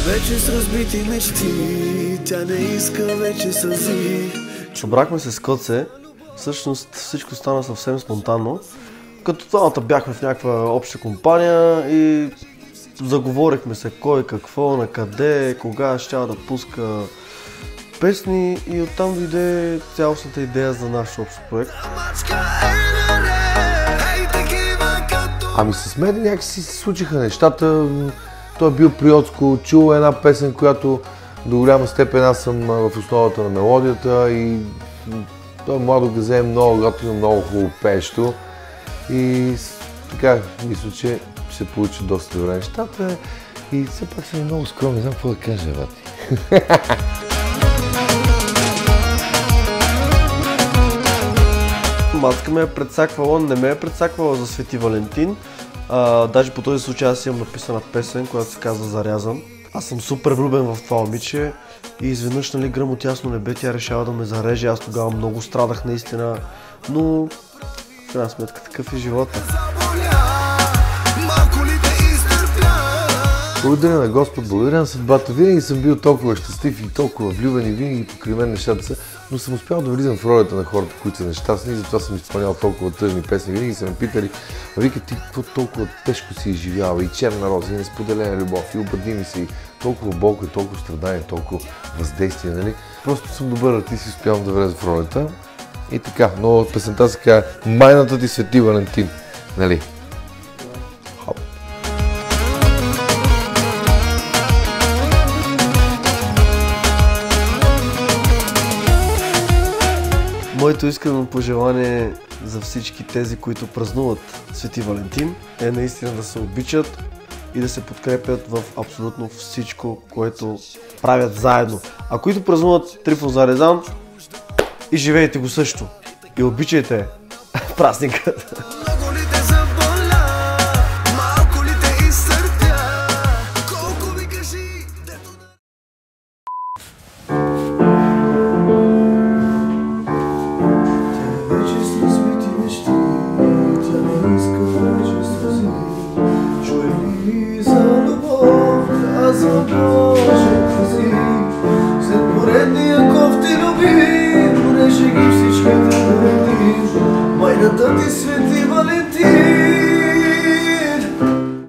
вече с разбити мечти, тя не иска вече сълзи. Събрахме се с Коце, всъщност всичко стана съвсем спонтанно. Като двамата бяхме в някаква обща компания и заговорихме се кой, какво, на къде, кога ще да пуска песни и оттам дойде цялостната идея за наш общ проект. Ами с мен някакси се случиха нещата. Той е бил приотско, чул една песен, която до голяма степен аз съм в основата на мелодията и той младо газе е много готино, много хубаво пеещо и така мисля, че ще се получи доста добре нещата и все пак съм много скромен, не знам какво да кажа, бати. Мацка ме е предсаквала, не ме е предсаквала за Свети Валентин. Даже по този случай аз имам написана песен, която се казва Зарязан. Аз съм супер влюбен в това момиче и изведнъж, нали, гръм от ясно небе, тя решава да ме зареже. Аз тогава много страдах наистина, но в крайна сметка такъв е живота. Благодаря на Господ, благодаря на съдбата. Винаги съм бил толкова щастлив и толкова влюбен и винаги покрай мен нещата са, но съм успял да влизам в ролята на хората, които са нещастни и затова съм изпълнял толкова тъжни песни. Винаги са ме питали, вика, ти какво толкова тежко си изживява и черна роза, и несподелена любов, и обади ми се, и толкова болка, толкова страдание, толкова въздействие, нали? Просто съм добър артист и успявам да влеза в ролята. И така, но песента се казва Майната ти Свети Валентин, нали? Моето искрено пожелание за всички тези, които празнуват Свети Валентин, е наистина да се обичат и да се подкрепят в абсолютно всичко, което правят заедно. А които празнуват Трифон Зарезан, и живейте го също. И обичайте празникът. Чуй ли за любов, за